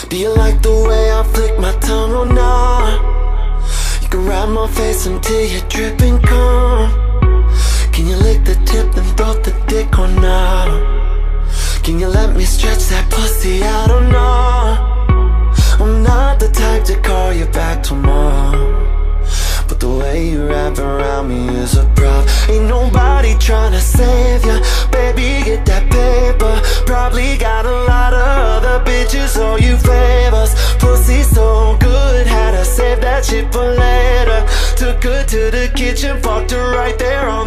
Do you like the way I flick my tongue or not? You can ride my face until you're dripping cum. Can you lick the tip and throw the dick or not? Can you let me stretch that pussy out or not? I'm not the type to call you back tomorrow, but the way you wrap around me is a prop. Ain't nobody tryna save ya, baby, get that paper. Probably got a lot of other bitches, so you favors. Pussy so good, had to save that shit for later. Took her to the kitchen, fucked her right there on